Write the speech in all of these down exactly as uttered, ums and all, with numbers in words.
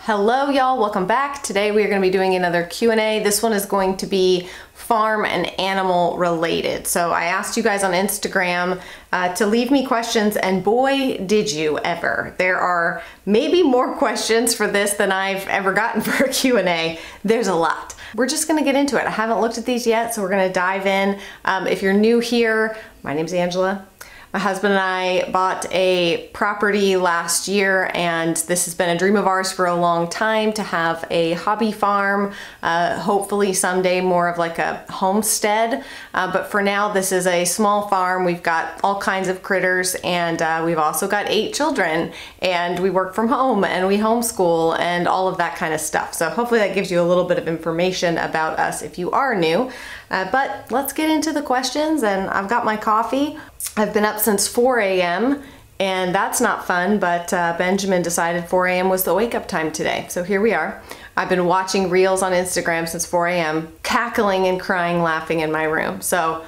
Hello y'all, welcome back. Today we are going to be doing another Q and A. This one is going to be farm and animal related. So I asked you guys on Instagram uh, to leave me questions, and boy did you ever. There are maybe more questions for this than I've ever gotten for a Q and A. There's a lot. We're just going to get into it. I haven't looked at these yet, so we're going to dive in. Um, if you're new here, my name's Angela. My husband and I bought a property last year, and this has been a dream of ours for a long time to have a hobby farm, uh, hopefully someday more of like a homestead. Uh, but for now, this is a small farm. We've got all kinds of critters, and uh, we've also got eight children, and we work from home and we homeschool and all of that kind of stuff. So hopefully that gives you a little bit of information about us if you are new. Uh, but let's get into the questions, and I've got my coffee. I've been up since four A M and that's not fun, but uh, Benjamin decided four A M was the wake up time today. So here we are. I've been watching reels on Instagram since four A M, cackling and crying, laughing in my room. So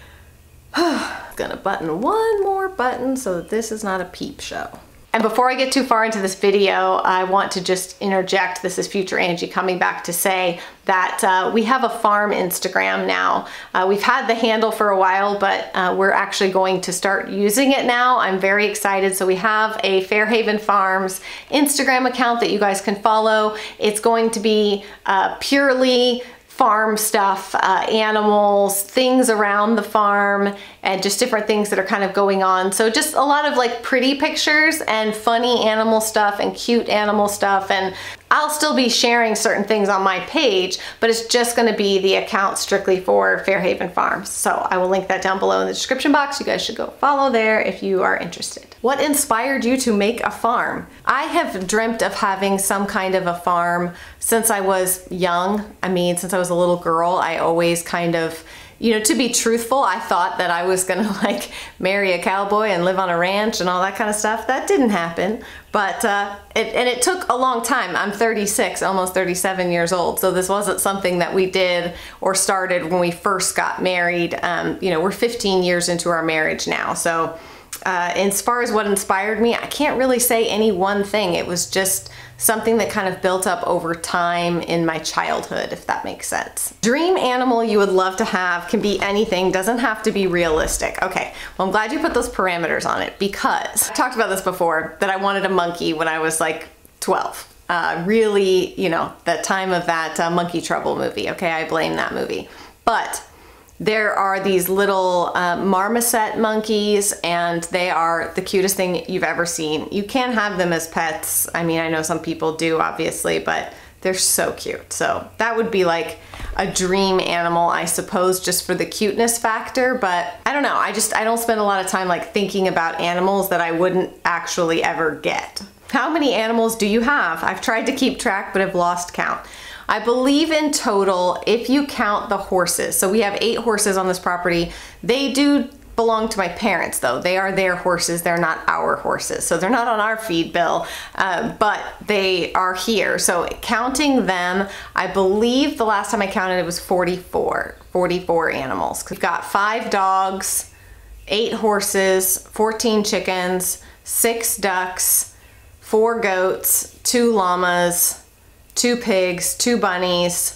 I'm gonna button one more button so that this is not a peep show. And before I get too far into this video, I want to just interject. This is Future Angie coming back to say that uh, we have a farm Instagram now. Uh, we've had the handle for a while, but uh, we're actually going to start using it now. I'm very excited. So we have a Fairhaven Farms Instagram account that you guys can follow. It's going to be uh, purely farm stuff, uh, animals, things around the farm, and just different things that are kind of going on. So just a lot of like pretty pictures and funny animal stuff and cute animal stuff. And I'll still be sharing certain things on my page, but it's just gonna be the account strictly for Fairhaven Farms. So I will link that down below in the description box. You guys should go follow there if you are interested. What inspired you to make a farm? I have dreamt of having some kind of a farm since I was young. I mean, since I was a little girl, I always kind of, you know, to be truthful, I thought that I was gonna like marry a cowboy and live on a ranch and all that kind of stuff. That didn't happen, but uh, it, and it took a long time. I'm thirty-six, almost thirty-seven years old, so this wasn't something that we did or started when we first got married. Um, you know, we're fifteen years into our marriage now, so uh, as far as what inspired me, I can't really say any one thing. It was just something that kind of built up over time in my childhood, if that makes sense. Dream animal you would love to have can be anything, doesn't have to be realistic. Okay, well, I'm glad you put those parameters on it, because I talked about this before, that I wanted a monkey when I was like twelve. Uh, really, you know, the time of that uh, Monkey Trouble movie. Okay, I blame that movie. But there are these little uh, marmoset monkeys, and they are the cutest thing you've ever seen. You can have them as pets. I mean, I know some people do, obviously, but they're so cute. So that would be like a dream animal, I suppose, just for the cuteness factor. But I don't know, I just, I don't spend a lot of time like thinking about animals that I wouldn't actually ever get. How many animals do you have? I've tried to keep track, but I've lost count. I believe in total, if you count the horses, so we have eight horses on this property. They do belong to my parents though. They are their horses, they're not our horses. So they're not on our feed bill, uh, but they are here. So counting them, I believe the last time I counted it was forty-four, forty-four animals. We've got five dogs, eight horses, fourteen chickens, six ducks, four goats, two llamas, two pigs, two bunnies.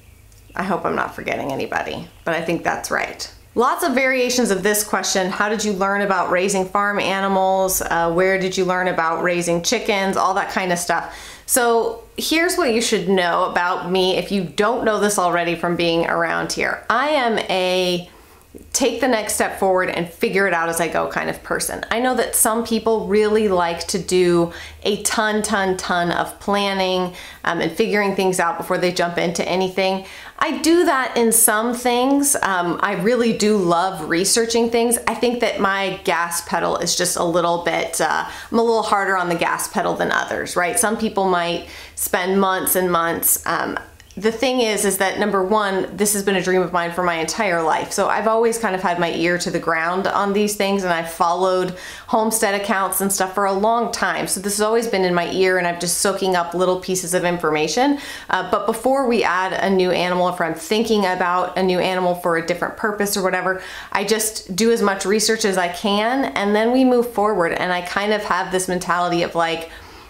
I hope I'm not forgetting anybody, but I think that's right. Lots of variations of this question. How did you learn about raising farm animals? Uh, where did you learn about raising chickens? All that kind of stuff. So here's what you should know about me if you don't know this already from being around here. I am a take the next step forward and figure it out as I go kind of person. I know that some people really like to do a ton, ton, ton of planning um, and figuring things out before they jump into anything. I do that in some things. Um, I really do love researching things. I think that my gas pedal is just a little bit, uh, I'm a little harder on the gas pedal than others, right? Some people might spend months and months. Um, The thing is, is that number one, this has been a dream of mine for my entire life. So I've always kind of had my ear to the ground on these things, and I've followed homestead accounts and stuff for a long time. So this has always been in my ear, and I'm just soaking up little pieces of information. Uh, but before we add a new animal, if I'm thinking about a new animal for a different purpose or whatever, I just do as much research as I can, and then we move forward. And I kind of have this mentality of like,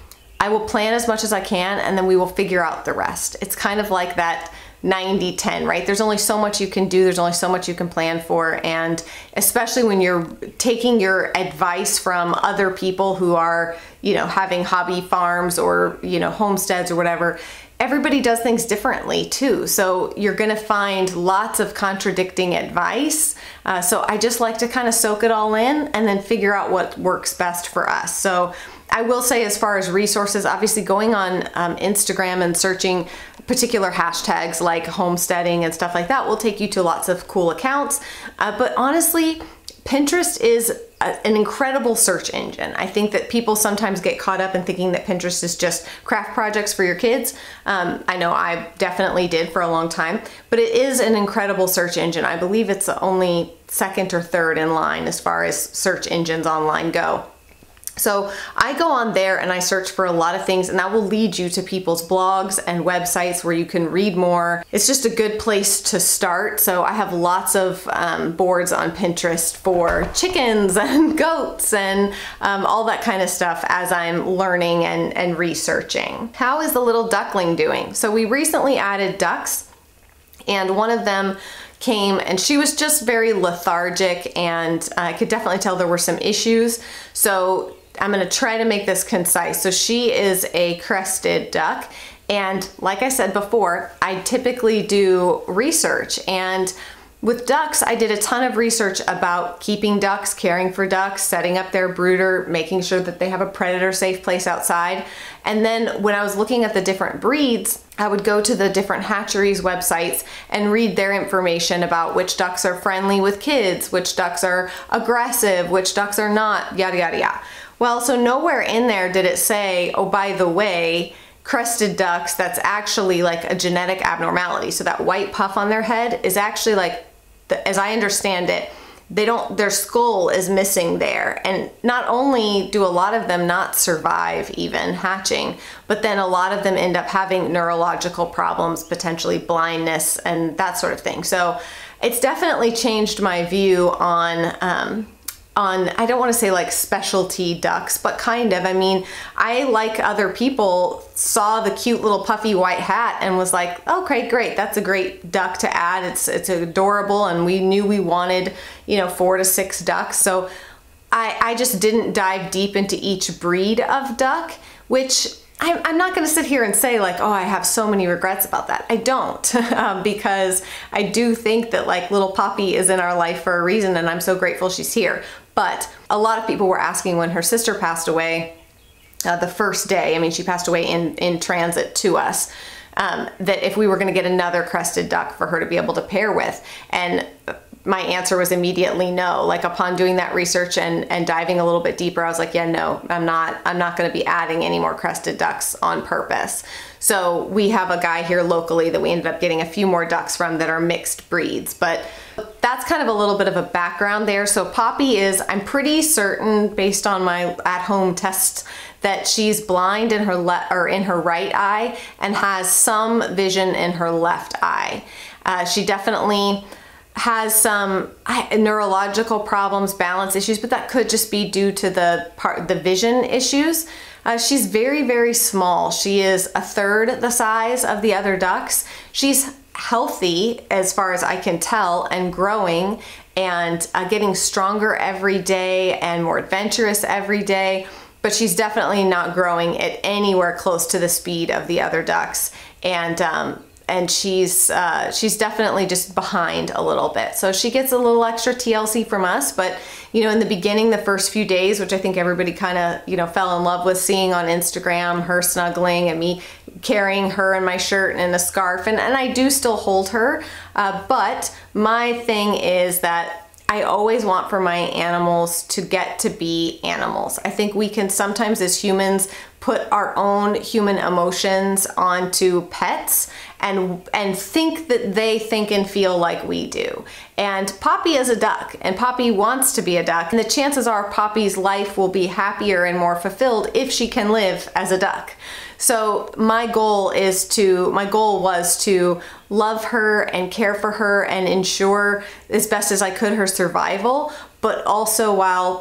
I will plan as much as I can, and then we will figure out the rest. It's kind of like that ninety ten, right? There's only so much you can do. There's only so much you can plan for. And especially when you're taking your advice from other people who are, you know, having hobby farms or, you know, homesteads or whatever, everybody does things differently too. So you're going to find lots of contradicting advice. Uh, so I just like to kind of soak it all in and then figure out what works best for us. So I will say, as far as resources, obviously going on um, Instagram and searching particular hashtags like homesteading and stuff like that will take you to lots of cool accounts. Uh, but honestly, Pinterest is a, an incredible search engine. I think that people sometimes get caught up in thinking that Pinterest is just craft projects for your kids. Um, I know I definitely did for a long time, but it is an incredible search engine. I believe it's only second or third in line as far as search engines online go. So I go on there and I search for a lot of things, and that will lead you to people's blogs and websites where you can read more. It's just a good place to start. So I have lots of um, boards on Pinterest for chickens and goats and um, all that kind of stuff as I'm learning and, and researching. How is the little duckling doing? So we recently added ducks, and one of them came and she was just very lethargic, and I could definitely tell there were some issues. So I'm gonna try to make this concise. So she is a crested duck, and like I said before, I typically do research, and with ducks, I did a ton of research about keeping ducks, caring for ducks, setting up their brooder, making sure that they have a predator safe place outside. And then when I was looking at the different breeds, I would go to the different hatcheries websites and read their information about which ducks are friendly with kids, which ducks are aggressive, which ducks are not, yada, yada, yada. Well, so nowhere in there did it say, oh, by the way, crested ducks, that's actually like a genetic abnormality. So that white puff on their head is actually like, as I understand it, they don't, their skull is missing there. And not only do a lot of them not survive even hatching, but then a lot of them end up having neurological problems, potentially blindness and that sort of thing. So it's definitely changed my view on, um, on, I don't want to say like specialty ducks, but kind of. I mean, I, like other people, saw the cute little puffy white hat and was like, okay, great, that's a great duck to add. It's it's adorable, and we knew we wanted, you know, four to six ducks. So I, I just didn't dive deep into each breed of duck, which I'm, I'm not going to sit here and say like, oh, I have so many regrets about that. I don't, um, because I do think that like little Poppy is in our life for a reason, and I'm so grateful she's here. But a lot of people were asking when her sister passed away, uh, the first day, I mean, she passed away in, in transit to us, um, that if we were going to get another crested duck for her to be able to pair with. And my answer was immediately no. Like, upon doing that research and, and diving a little bit deeper, I was like, yeah, no, I'm not, I'm not going to be adding any more crested ducks on purpose. So we have a guy here locally that we ended up getting a few more ducks from that are mixed breeds, but that's kind of a little bit of a background there. So Poppy is, I'm pretty certain based on my at-home tests, that she's blind in her left or in her right eye and has some vision in her left eye. Uh, she definitely has some neurological problems, balance issues, but that could just be due to the part, the vision issues. Uh, she's very, very small. She is a third the size of the other ducks. She's healthy as far as I can tell, and growing, and uh, getting stronger every day and more adventurous every day, but she's definitely not growing at anywhere close to the speed of the other ducks. And um, and she's uh, she's definitely just behind a little bit. So she gets a little extra T L C from us, but you know, in the beginning, the first few days, which I think everybody kind of, you know, fell in love with seeing on Instagram, her snuggling and me carrying her in my shirt and in a scarf, and, and I do still hold her, uh, but my thing is that I always want for my animals to get to be animals. I think we can sometimes as humans put our own human emotions onto pets and and think that they think and feel like we do. And Poppy is a duck, and Poppy wants to be a duck, and the chances are Poppy's life will be happier and more fulfilled if she can live as a duck. So my goal is to, my goal was to love her and care for her and ensure as best as I could her survival, but also while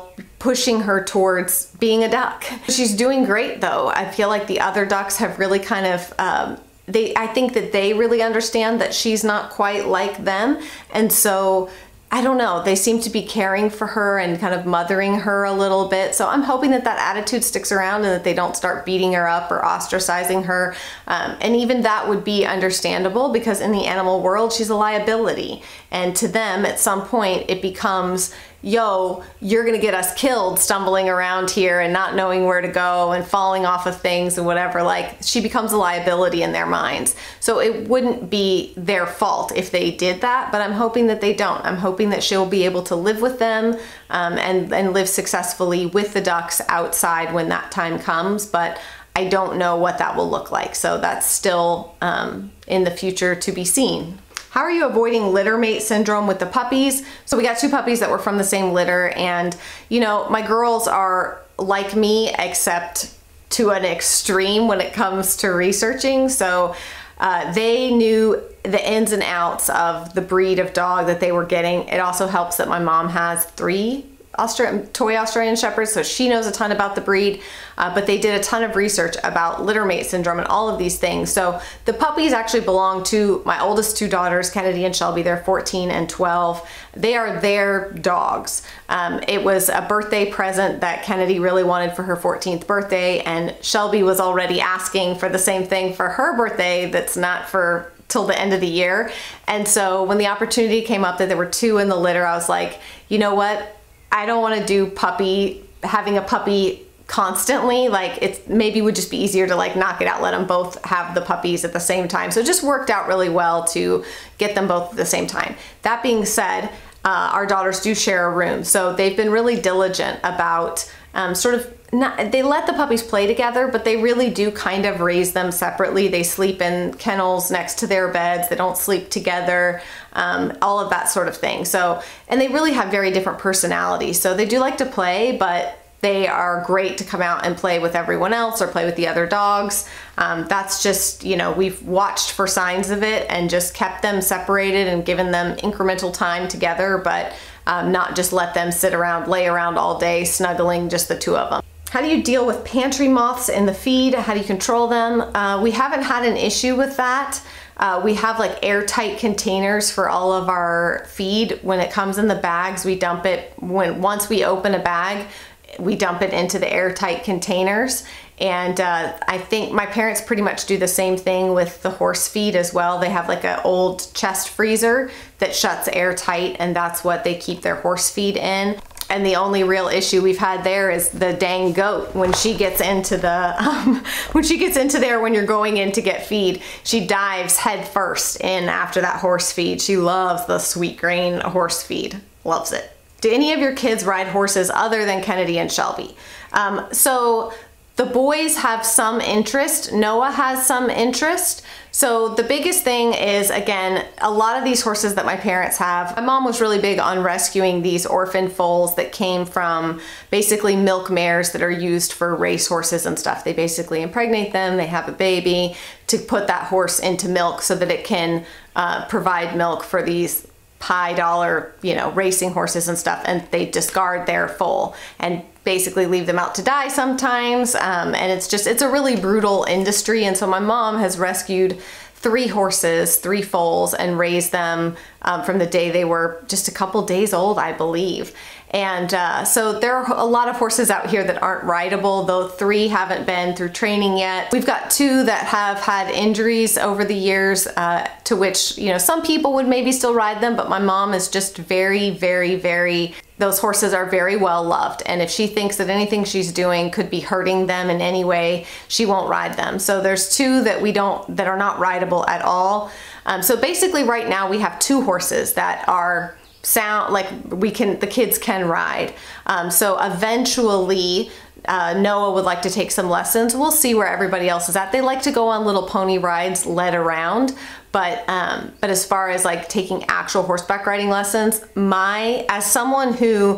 pushing her towards being a duck. She's doing great though. I feel like the other ducks have really kind of, um, they, I think that they really understand that she's not quite like them. And so I don't know, they seem to be caring for her and kind of mothering her a little bit. So I'm hoping that that attitude sticks around and that they don't start beating her up or ostracizing her. Um, and even that would be understandable because in the animal world, she's a liability. And to them, at some point, it becomes, yo, you're gonna get us killed stumbling around here and not knowing where to go and falling off of things and whatever. Like, she becomes a liability in their minds. So it wouldn't be their fault if they did that, but I'm hoping that they don't. I'm hoping that she'll be able to live with them um, and, and live successfully with the ducks outside when that time comes, but I don't know what that will look like. So that's still um, in the future to be seen. How are you avoiding litter mate syndrome with the puppies? So we got two puppies that were from the same litter, and you know, my girls are like me except to an extreme when it comes to researching. So uh, they knew the ins and outs of the breed of dog that they were getting. It also helps that my mom has three Australian, toy Australian Shepherds, so she knows a ton about the breed, uh, but they did a ton of research about litter mate syndrome and all of these things. So the puppies actually belong to my oldest two daughters, Kennedy and Shelby. They're fourteen and twelve. They are their dogs. Um, it was a birthday present that Kennedy really wanted for her fourteenth birthday, and Shelby was already asking for the same thing for her birthday that's not for till the end of the year. And so when the opportunity came up that there were two in the litter, I was like, you know what? I don't want to do puppy, having a puppy constantly. Like, it maybe would just be easier to like knock it out, let them both have the puppies at the same time. So it just worked out really well to get them both at the same time. That being said, uh, our daughters do share a room. So they've been really diligent about um, sort of, not, they let the puppies play together, but they really do kind of raise them separately. They sleep in kennels next to their beds. They don't sleep together, um, all of that sort of thing. So, and they really have very different personalities. So they do like to play, but they are great to come out and play with everyone else or play with the other dogs. Um, that's just, you know, we've watched for signs of it and just kept them separated and given them incremental time together, but um, not just let them sit around, lay around all day, snuggling just the two of them. How do you deal with pantry moths in the feed? How do you control them? Uh, we haven't had an issue with that. Uh, we have like airtight containers for all of our feed. When it comes in the bags, we dump it, when once we open a bag, we dump it into the airtight containers. And uh, I think my parents pretty much do the same thing with the horse feed as well. They have like an old chest freezer that shuts airtight, and that's what they keep their horse feed in. And the only real issue we've had there is the dang goat. When she gets into the, um, when she gets into there when you're going in to get feed, she dives head first in after that horse feed. She loves the sweet grain horse feed, loves it. Do any of your kids ride horses other than Kennedy and Shelby? Um, so the boys have some interest. Noah has some interest. So the biggest thing is, again, a lot of these horses that my parents have, my mom was really big on rescuing these orphan foals that came from basically milk mares that are used for race horses and stuff. They basically impregnate them, they have a baby to put that horse into milk so that it can uh, provide milk for these high dollar, you know, racing horses and stuff, and they discard their foal and basically leave them out to die sometimes. Um, and it's just, it's a really brutal industry. And so my mom has rescued three horses, three foals, and raised them um, from the day they were just a couple days old, I believe. And uh, so there are a lot of horses out here that aren't rideable, though three haven't been through training yet. We've got two that have had injuries over the years uh, to which, you know, some people would maybe still ride them, but my mom is just very, very, very, those horses are very well loved. And if she thinks that anything she's doing could be hurting them in any way, she won't ride them. So there's two that we don't, that are not rideable at all. Um, so basically right now we have two horses that are sound like we can, the kids can ride. Um, so eventually uh, Noah would like to take some lessons. We'll see where everybody else is at. They like to go on little pony rides led around, but um, but as far as like taking actual horseback riding lessons, my, as someone who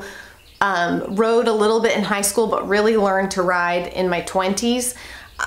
um, rode a little bit in high school but really learned to ride in my twenties,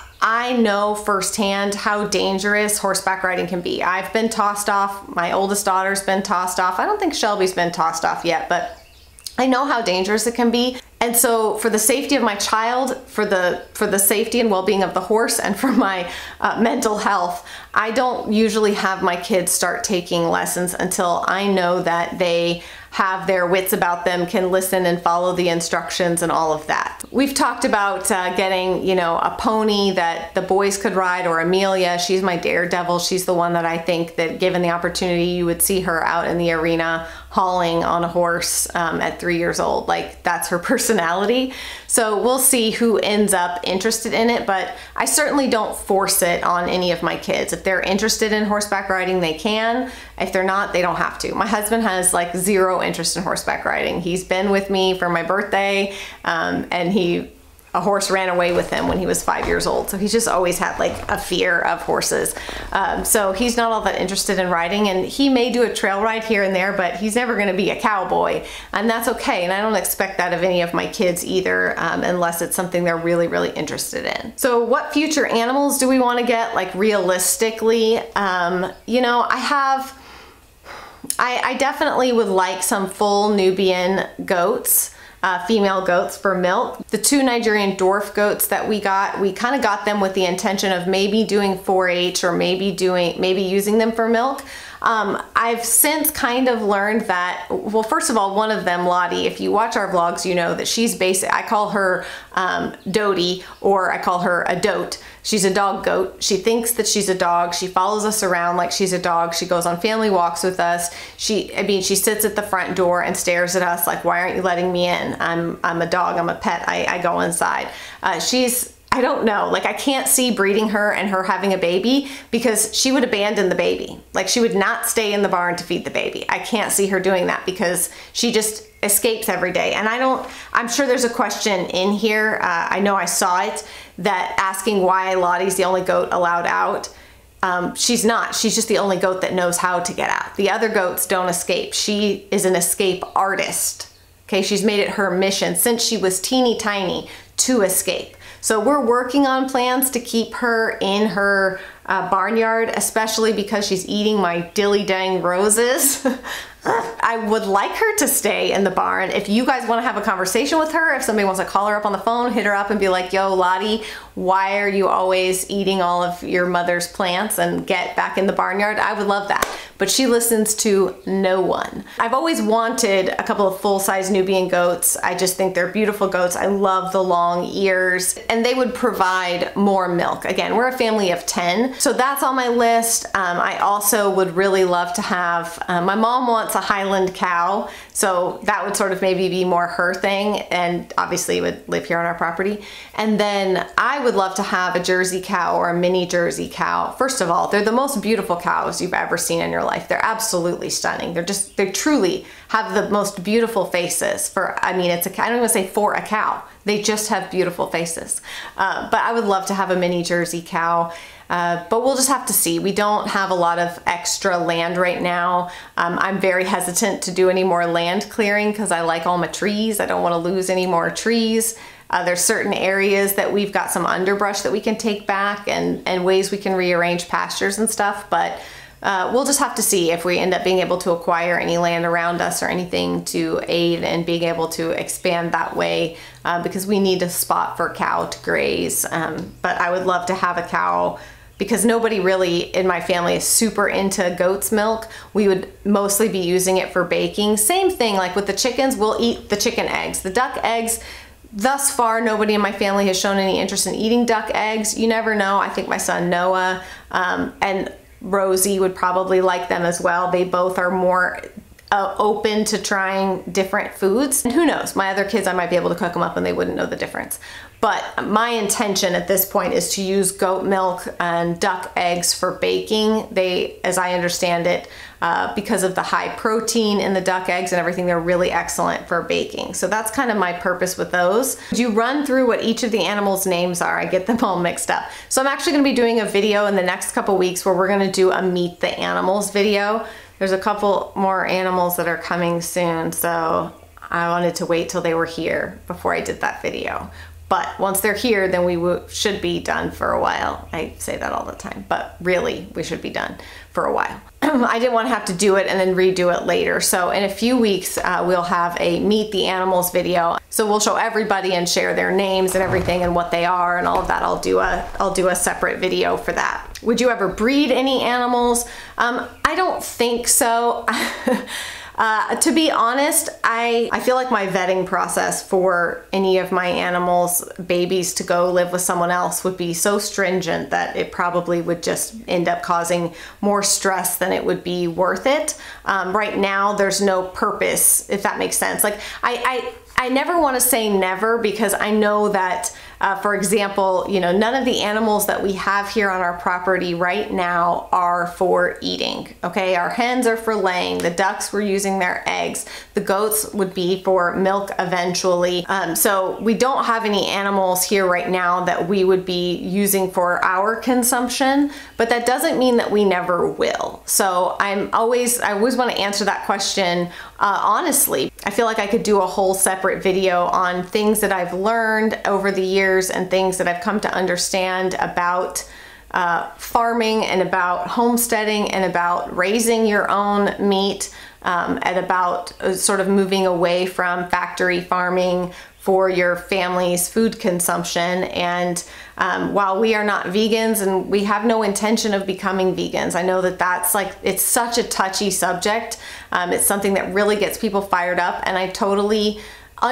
I know firsthand how dangerous horseback riding can be. I've been tossed off. My oldest daughter's been tossed off. I don't think Shelby's been tossed off yet, but I know how dangerous it can be. And so for the safety of my child, for the for the safety and well-being of the horse, and for my uh, mental health, I don't usually have my kids start taking lessons until I know that they have their wits about them, can listen and follow the instructions and all of that. We've talked about uh, getting, you know, a pony that the boys could ride, or Amelia. She's my daredevil. She's the one that I think that given the opportunity, you would see her out in the arena hauling on a horse um, at three years old. Like, that's her personality. So we'll see who ends up interested in it, but I certainly don't force it on any of my kids. If they're interested in horseback riding, they can. If they're not, they don't have to. My husband has like zero interest in horseback riding. He's been with me for my birthday, um, and he a horse ran away with him when he was five years old. So he's just always had like a fear of horses. Um, so he's not all that interested in riding, and he may do a trail ride here and there, but he's never going to be a cowboy, and that's okay. And I don't expect that of any of my kids either, um, unless it's something they're really, really interested in. So what future animals do we want to get? Like, realistically, um, you know, I have, I, I definitely would like some full Nubian goats. Uh, female goats for milk. The two Nigerian dwarf goats that we got, we kind of got them with the intention of maybe doing four H, or maybe doing, maybe using them for milk. Um, I've since kind of learned that, well, first of all, one of them, Lottie, if you watch our vlogs, you know that she's basic. I call her um, Doty, or I call her a dote. She's a dog goat. She thinks that she's a dog. She follows us around like she's a dog. She goes on family walks with us. She, I mean, she sits at the front door and stares at us like, why aren't you letting me in? I'm, I'm a dog. I'm a pet. I, I go inside. Uh, she's, I don't know, like I can't see breeding her and her having a baby, because she would abandon the baby. Like, she would not stay in the barn to feed the baby. I can't see her doing that, because she just escapes every day. And I don't, I'm sure there's a question in here, uh, I know I saw it, that asking why Lottie's the only goat allowed out. Um, she's not. She's just the only goat that knows how to get out. The other goats don't escape. She is an escape artist. Okay, she's made it her mission since she was teeny tiny to escape. So we're working on plans to keep her in her uh, barnyard, especially because she's eating my dilly dang roses. I would like her to stay in the barn. If you guys want to have a conversation with her, if somebody wants to call her up on the phone, hit her up and be like, yo, Lottie, why are you always eating all of your mother's plants, and get back in the barnyard? I would love that. But she listens to no one. I've always wanted a couple of full-size Nubian goats. I just think they're beautiful goats. I love the long ears, and they would provide more milk. Again, we're a family of ten, so that's on my list. Um, I also would really love to have, uh, my mom wants a Highland cow, so that would sort of maybe be more her thing, and obviously would live here on our property. And then I would love to have a Jersey cow, or a mini Jersey cow. First of all, they're the most beautiful cows you've ever seen in your life. They're absolutely stunning. They're just, they truly have the most beautiful faces for, I mean, it's a, I don't even say for a cow. They just have beautiful faces. Uh, but I would love to have a mini Jersey cow. Uh, but we'll just have to see. We don't have a lot of extra land right now. Um, I'm very hesitant to do any more land clearing, because I like all my trees. I don't want to lose any more trees. Uh, there's certain areas that we've got some underbrush that we can take back, and, and ways we can rearrange pastures and stuff. But uh, we'll just have to see if we end up being able to acquire any land around us, or anything to aid in being able to expand that way, uh, because we need a spot for a cow to graze. Um, but I would love to have a cow, because nobody really in my family is super into goat's milk. We would mostly be using it for baking. Same thing like with the chickens, we'll eat the chicken eggs. The duck eggs, thus far, nobody in my family has shown any interest in eating duck eggs. You never know. I think my son Noah um, and Rosie would probably like them as well. They both are more Uh, open to trying different foods. And who knows, my other kids, I might be able to cook them up and they wouldn't know the difference. But my intention at this point is to use goat milk and duck eggs for baking. They, as I understand it, uh, because of the high protein in the duck eggs and everything, they're really excellent for baking. So that's kind of my purpose with those. Would you run through what each of the animals' names are? I get them all mixed up. So I'm actually gonna be doing a video in the next couple weeks where we're gonna do a Meet the Animals video. There's a couple more animals that are coming soon, so I wanted to wait till they were here before I did that video. But once they're here, then we should be done for a while. I say that all the time, but really, we should be done for a while. I didn't want to have to do it and then redo it later. So in a few weeks, uh, we'll have a Meet the Animals video. So we'll show everybody and share their names and everything and what they are and all of that. I'll do a, I'll do a separate video for that. Would you ever breed any animals? Um, I don't think so. Uh, to be honest, I, I feel like my vetting process for any of my animals' babies to go live with someone else would be so stringent that it probably would just end up causing more stress than it would be worth it. Um, right now, there's no purpose, if that makes sense. Like, I, I, I never want to say never, because I know that Uh, for example, you know, none of the animals that we have here on our property right now are for eating, okay? Our hens are for laying, the ducks we're using their eggs, the goats would be for milk eventually. Um, so we don't have any animals here right now that we would be using for our consumption, but that doesn't mean that we never will. So I'm always, I always want to answer that question uh, honestly. I feel like I could do a whole separate video on things that I've learned over the years and things that I've come to understand about uh, farming and about homesteading and about raising your own meat um, and about uh, sort of moving away from factory farming for your family's food consumption. And um, while we are not vegans and we have no intention of becoming vegans, I know that that's like, it's such a touchy subject. Um, it's something that really gets people fired up, and I totally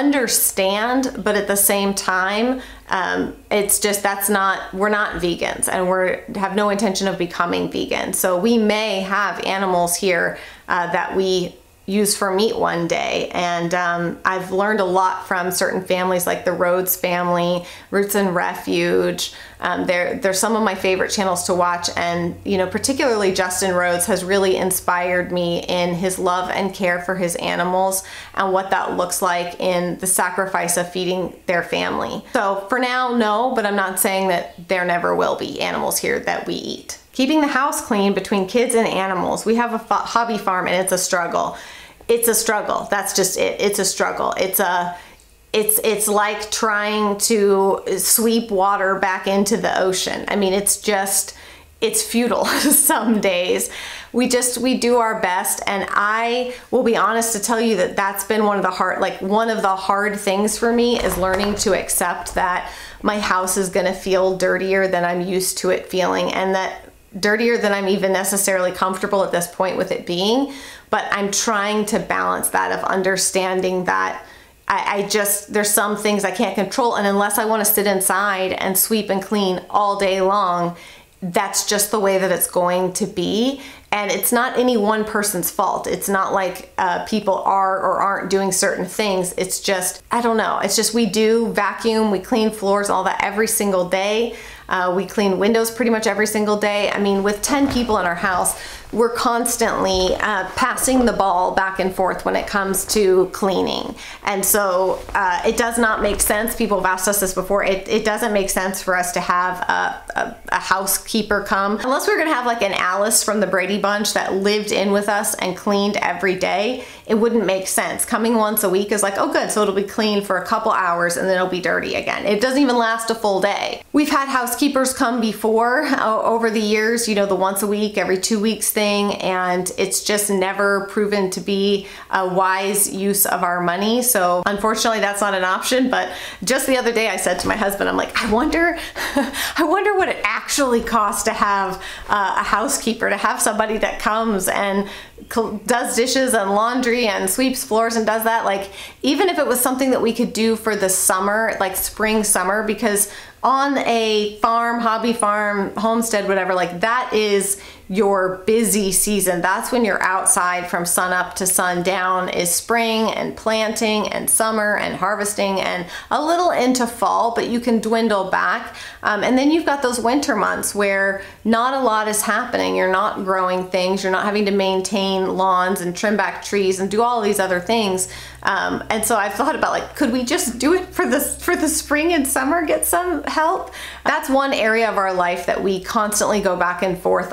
understand, but at the same time, um, it's just, that's not, we're not vegans, and we're have no intention of becoming vegan. So we may have animals here uh, that we use for meat one day. And um, I've learned a lot from certain families like the Rhodes family, Roots and Refuge. Um, they're, they're some of my favorite channels to watch. And, you know, particularly Justin Rhodes has really inspired me in his love and care for his animals and what that looks like in the sacrifice of feeding their family. So for now, no, but I'm not saying that there never will be animals here that we eat. Keeping the house clean between kids and animals. We have a hobby farm and it's a struggle. It's a struggle. That's just it. It's a struggle. It's a, it's, it's like trying to sweep water back into the ocean. I mean, it's just, it's futile some days. We just, we do our best. And I will be honest to tell you that that's been one of the hard, like one of the hard things for me is learning to accept that my house is going to feel dirtier than I'm used to it feeling, and that dirtier than I'm even necessarily comfortable at this point with it being. But I'm trying to balance that of understanding that I, I just, there's some things I can't control, and unless I want to sit inside and sweep and clean all day long, that's just the way that it's going to be. And it's not any one person's fault. It's not like uh, people are or aren't doing certain things. It's just, I don't know. It's just, we do vacuum, we clean floors, all that every single day. Uh, we clean windows pretty much every single day. I mean, with ten people in our house, we're constantly uh, passing the ball back and forth when it comes to cleaning. And so uh, it does not make sense. People have asked us this before. It, it doesn't make sense for us to have a, a, a housekeeper come. Unless we're gonna have like an Alice from the Brady Bunch that lived in with us and cleaned every day, it wouldn't make sense. Coming once a week is like, oh good, so it'll be clean for a couple hours and then it'll be dirty again. It doesn't even last a full day. We've had housekeepers come before uh, over the years, you know, the once a week, every two weeks thing, and it's just never proven to be a wise use of our money. So unfortunately that's not an option. But just the other day I said to my husband, I'm like, I wonder, I wonder what it actually costs to have uh, a housekeeper, to have somebody that comes and does dishes and laundry and sweeps floors and does that. Like, even if it was something that we could do for the summer, like spring, summer, because on a farm, hobby farm, homestead, whatever, like that is your busy season. That's when you're outside from sun up to sundown, is spring and planting and summer and harvesting and a little into fall, but you can dwindle back. Um, and then you've got those winter months where not a lot is happening. You're not growing things. You're not having to maintain lawns and trim back trees and do all these other things. Um, and so I've thought about, like, could we just do it for the, for the spring and summer, get some help? That's one area of our life that we constantly go back and forth on.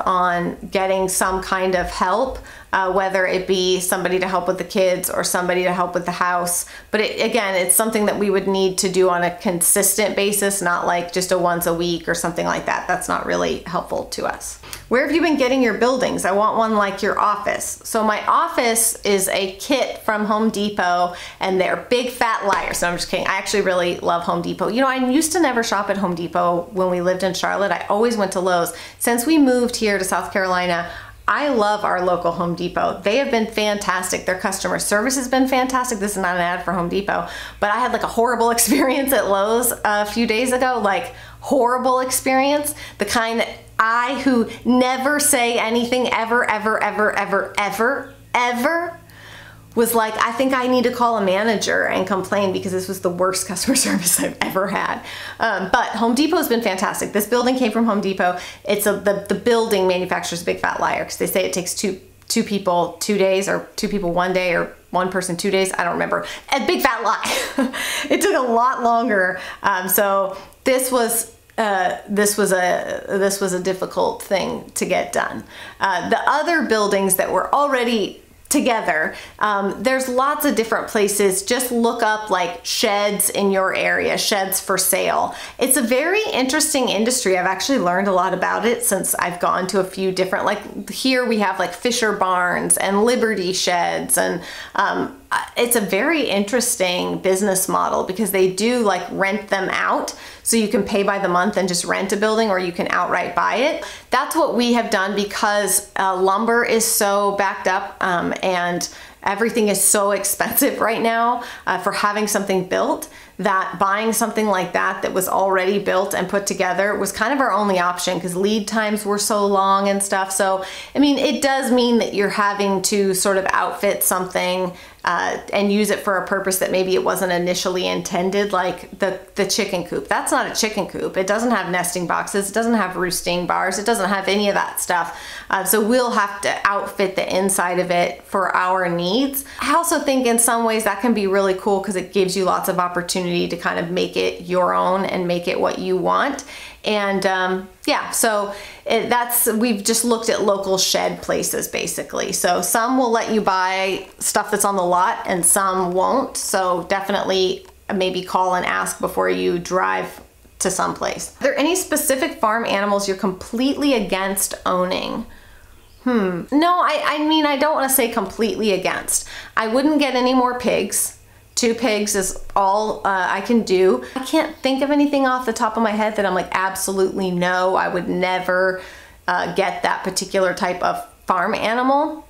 on getting some kind of help, uh, whether it be somebody to help with the kids or somebody to help with the house. But it, again, it's something that we would need to do on a consistent basis, not like just a once a week or something like that. That's not really helpful to us. Where have you been getting your buildings? I want one like your office. So my office is a kit from Home Depot, and they're big fat liars. So I'm just kidding. I actually really love Home Depot. You know, I used to never shop at Home Depot when we lived in Charlotte. I always went to Lowe's. Since we moved here to South Carolina, I love our local Home Depot. They have been fantastic. Their customer service has been fantastic. This is not an ad for Home Depot, but I had like a horrible experience at Lowe's a few days ago, like horrible experience. The kind that I, who never say anything ever, ever, ever, ever, ever, ever, was like, I think I need to call a manager and complain because this was the worst customer service I've ever had. Um, but Home Depot has been fantastic. This building came from Home Depot. It's a, the, the building manufacturer's a big fat liar because they say it takes two, two people two days or two people one day or one person two days. I don't remember. A big fat lie. It took a lot longer. Um, so this was Uh, this was a this was a difficult thing to get done. Uh, the other buildings that were already together, um, there's lots of different places. Just look up like sheds in your area, sheds for sale. It's a very interesting industry. I've actually learned a lot about it since I've gone to a few different, like here we have like Fisher Barnes and Liberty Sheds, and um, it's a very interesting business model because they do like rent them out. So you can pay by the month and just rent a building, or you can outright buy it. That's what we have done because uh, lumber is so backed up um, and everything is so expensive right now uh, for having something built, that buying something like that that was already built and put together was kind of our only option because lead times were so long and stuff. So, I mean, it does mean that you're having to sort of outfit something uh, and use it for a purpose that maybe it wasn't initially intended, like the, the chicken coop. That's not a chicken coop. It doesn't have nesting boxes. It doesn't have roosting bars. It doesn't have any of that stuff. Uh, so we'll have to outfit the inside of it for our needs. I also think in some ways that can be really cool because it gives you lots of opportunity to kind of make it your own and make it what you want. And um, yeah, so it, that's, we've just looked at local shed places basically. So some will let you buy stuff that's on the lot and some won't. So definitely maybe call and ask before you drive to some place. Are there any specific farm animals you're completely against owning? Hmm, no, I, I mean, I don't want to say completely against. I wouldn't get any more pigs. Two pigs is all uh, I can do. I can't think of anything off the top of my head that I'm like, absolutely no, I would never uh, get that particular type of farm animal.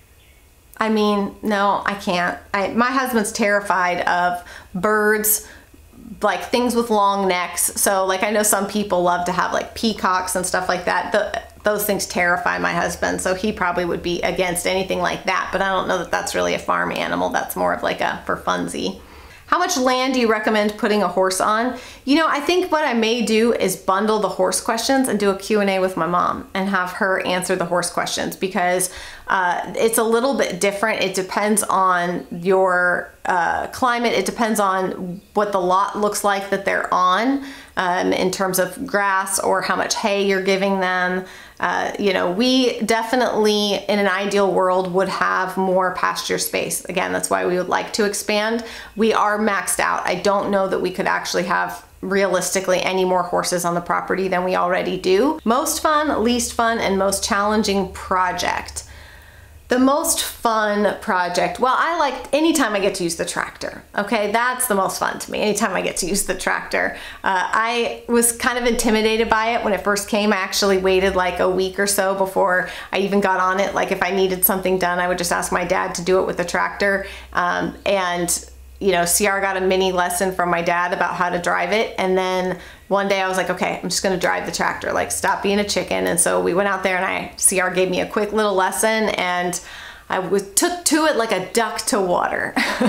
I mean, no, I can't. I, my husband's terrified of birds, like things with long necks. So like I know some people love to have like peacocks and stuff like that. The, those things terrify my husband, so he probably would be against anything like that, but I don't know that that's really a farm animal. That's more of like a for funsie. How much land do you recommend putting a horse on? You know, I think what I may do is bundle the horse questions and do a Q and A with my mom and have her answer the horse questions because uh, it's a little bit different. It depends on your uh, climate. It depends on what the lot looks like that they're on um, in terms of grass or how much hay you're giving them. Uh, you know, we definitely, in an ideal world, would have more pasture space. Again, that's why we would like to expand. We are maxed out. I don't know that we could actually have realistically any more horses on the property than we already do. Most fun, least fun, and most challenging project. The most fun project, well, I like anytime I get to use the tractor, okay? That's the most fun to me, anytime I get to use the tractor. Uh, I was kind of intimidated by it when it first came. I actually waited like a week or so before I even got on it. Like if I needed something done, I would just ask my dad to do it with the tractor. Um, and you know, C R got a mini lesson from my dad about how to drive it. And then one day I was like, okay, I'm just gonna drive the tractor, like stop being a chicken. And so we went out there and I, C R gave me a quick little lesson and I was, took to it like a duck to water.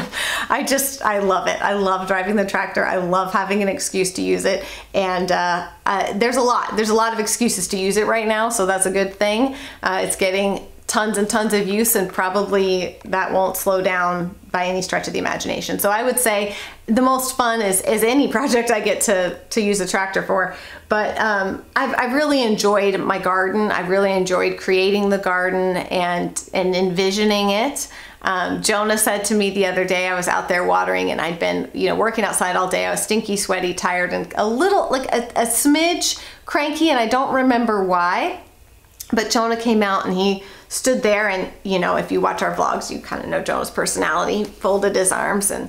I just, I love it. I love driving the tractor. I love having an excuse to use it. And uh, uh, there's a lot, there's a lot of excuses to use it right now. So that's a good thing. Uh, it's getting tons and tons of use, and probably that won't slow down by any stretch of the imagination. So I would say the most fun is, is any project I get to, to use a tractor for. But um, I've, I've really enjoyed my garden. I've really enjoyed creating the garden and, and envisioning it. Um, Jonah said to me the other day, I was out there watering and I'd been, you know, working outside all day. I was stinky, sweaty, tired, and a little, like a, a smidge cranky, and I don't remember why. But Jonah came out and he stood there, and, you know, if you watch our vlogs, you kind of know Jonah's personality. He folded his arms and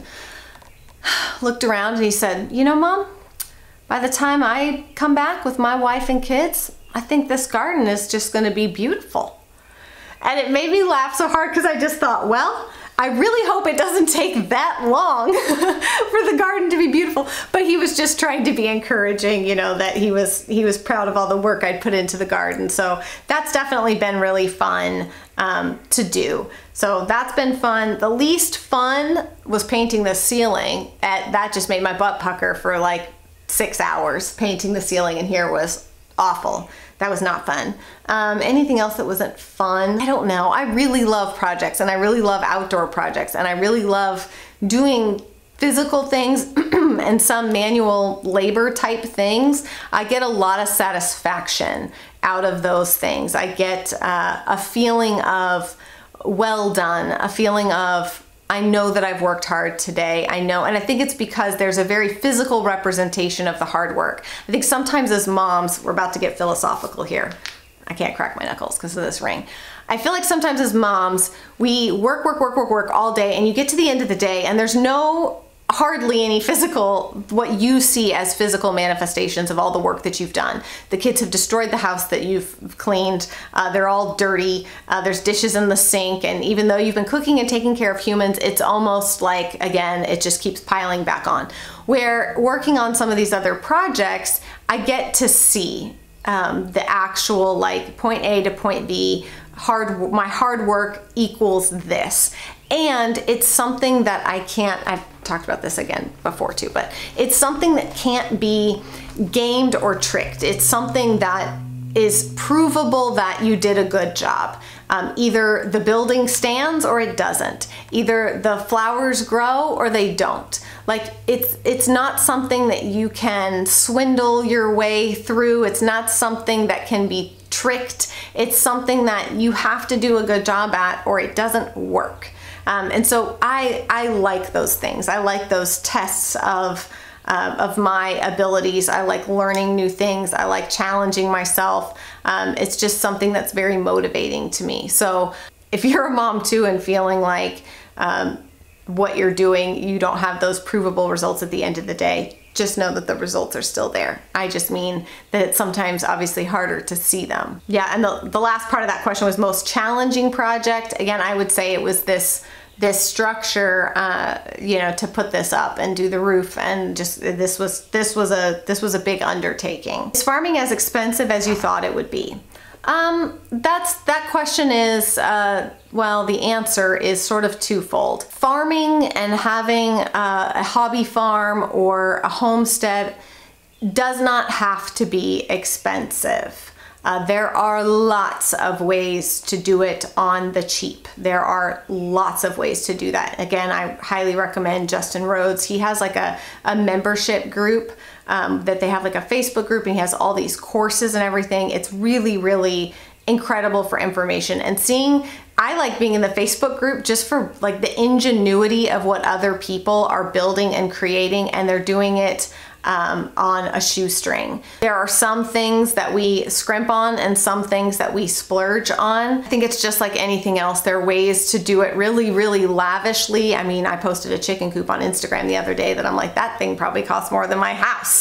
looked around and he said, you know, Mom, by the time I come back with my wife and kids, I think this garden is just going to be beautiful. And it made me laugh so hard because I just thought, well, I really hope it doesn't take that long for the garden to be beautiful. But he was just trying to be encouraging, you know, that he was he was proud of all the work I'd put into the garden. So that's definitely been really fun um, to do. So that's been fun. The least fun was painting the ceiling. At, that just made my butt pucker for like six hours. Painting the ceiling in here was awful. That was not fun. Um, anything else that wasn't fun? I don't know. I really love projects, and I really love outdoor projects, and I really love doing physical things and some manual labor type things. I get a lot of satisfaction out of those things. I get uh, a feeling of well done, a feeling of I know that I've worked hard today. I know, and I think it's because there's a very physical representation of the hard work. I think sometimes as moms, we're about to get philosophical here. I can't crack my knuckles because of this ring. I feel like sometimes as moms, we work, work, work, work, work all day, and you get to the end of the day and there's no hardly any physical, what you see as physical manifestations of all the work that you've done. The kids have destroyed the house that you've cleaned. Uh, they're all dirty. Uh, there's dishes in the sink. And even though you've been cooking and taking care of humans, it's almost like, again, it just keeps piling back on. Where working on some of these other projects, I get to see um, the actual like point A to point B, hard, my hard work equals this. And it's something that I can't, I've talked about this again before too, but it's something that can't be gamed or tricked. It's something that is provable that you did a good job. Um, either the building stands or it doesn't. Either the flowers grow or they don't. Like it's it's not something that you can swindle your way through. It's not something that can be tricked. It's something that you have to do a good job at or it doesn't work. Um, and so I, I like those things. I like those tests of, uh, of my abilities. I like learning new things. I like challenging myself. Um, it's just something that's very motivating to me. So if you're a mom too and feeling like um, what you're doing, you don't have those provable results at the end of the day, just know that the results are still there. I just mean that it's sometimes obviously harder to see them. Yeah, and the, the last part of that question was most challenging project. Again, I would say it was this this structure, uh, you know, to put this up and do the roof, and just this was this was a this was a big undertaking. Is farming as expensive as you thought it would be? Um, that's that question is uh, well, the answer is sort of twofold. Farming and having uh, a hobby farm or a homestead does not have to be expensive. Uh, there are lots of ways to do it on the cheap. There are lots of ways to do that. Again, I highly recommend Justin Rhodes. He has like a, a membership group um, that they have like a Facebook group, and he has all these courses and everything. It's really, really incredible for information. And seeing, I like being in the Facebook group just for like the ingenuity of what other people are building and creating, and they're doing it Um, on a shoestring. There are some things that we scrimp on and some things that we splurge on. I think it's just like anything else. There are ways to do it really, really lavishly. I mean, I posted a chicken coop on Instagram the other day that I'm like, that thing probably costs more than my house.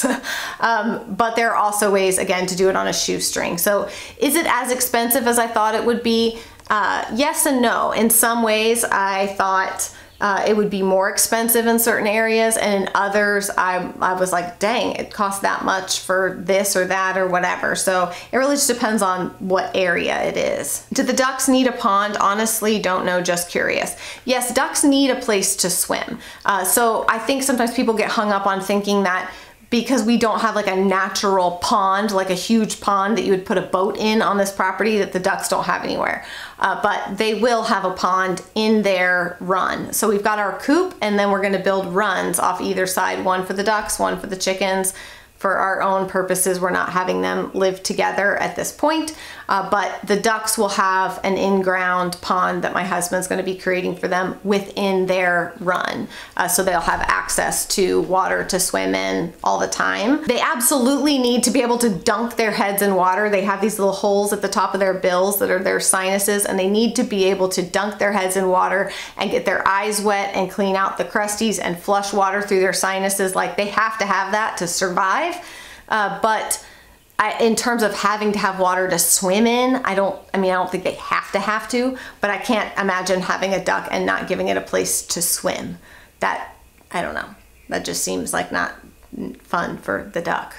um, but there are also ways, again, to do it on a shoestring. So is it as expensive as I thought it would be? Uh, yes and no. In some ways, I thought Uh, it would be more expensive in certain areas, and in others I, I was like, dang, it costs that much for this or that or whatever. So it really just depends on what area it is. Do the ducks need a pond? Honestly, don't know, just curious. Yes, ducks need a place to swim. Uh, so I think sometimes people get hung up on thinking that because we don't have like a natural pond, like a huge pond that you would put a boat in on this property that the ducks don't have anywhere. Uh, but they will have a pond in their run. So we've got our coop, and then we're gonna build runs off either side, one for the ducks, one for the chickens. For our own purposes, we're not having them live together at this point, uh, but the ducks will have an in-ground pond that my husband's going to be creating for them within their run. Uh, so they'll have access to water to swim in all the time. They absolutely need to be able to dunk their heads in water. They have these little holes at the top of their bills that are their sinuses, and they need to be able to dunk their heads in water and get their eyes wet and clean out the crusties and flush water through their sinuses. Like, they have to have that to survive. Uh, but I, in terms of having to have water to swim in, I don't, I mean, I don't think they have to have to, but I can't imagine having a duck and not giving it a place to swim. That, I don't know. That just seems like not fun for the duck.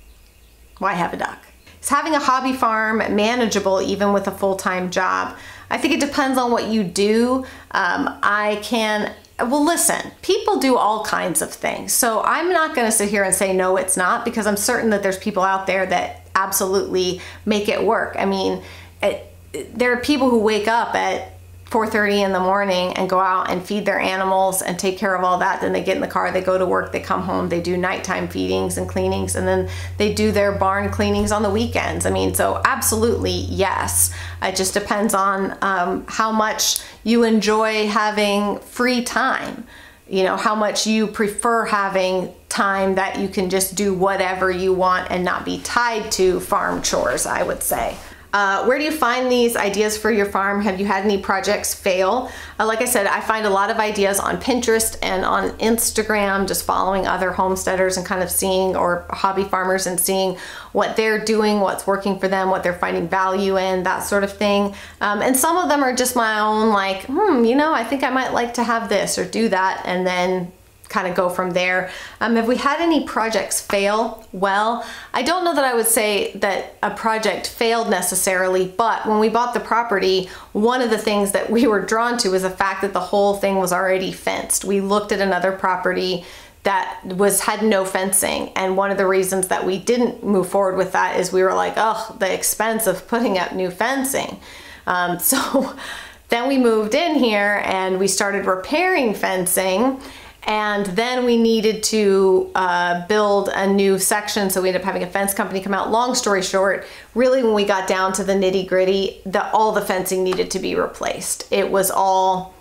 Why have a duck? Is having a hobby farm manageable even with a full-time job? I think it depends on what you do. Um, I can... Well, listen, people do all kinds of things. So I'm not going to sit here and say, no, it's not, because I'm certain that there's people out there that absolutely make it work. I mean, it, there are people who wake up at four thirty in the morning and go out and feed their animals and take care of all that. Then they get in the car, they go to work, they come home, they do nighttime feedings and cleanings, and then they do their barn cleanings on the weekends. I mean, so absolutely, yes. It just depends on um, how much you enjoy having free time. You know, how much you prefer having time that you can just do whatever you want and not be tied to farm chores, I would say. Uh, where do you find these ideas for your farm? Have you had any projects fail? Uh, like I said, I find a lot of ideas on Pinterest and on Instagram, just following other homesteaders and kind of seeing, or hobby farmers, and seeing what they're doing, what's working for them, what they're finding value in, that sort of thing. Um, and some of them are just my own, like, hmm, you know, I think I might like to have this or do that, and then kind of go from there. Um, have we had any projects fail? Well, I don't know that I would say that a project failed necessarily, but when we bought the property, one of the things that we were drawn to was the fact that the whole thing was already fenced. We looked at another property that was had no fencing, and one of the reasons that we didn't move forward with that is we were like, oh, the expense of putting up new fencing. Um, so then we moved in here and we started repairing fencing. And then we needed to uh, build a new section, so we ended up having a fence company come out. Long story short, really when we got down to the nitty gritty, the, all the fencing needed to be replaced. It was all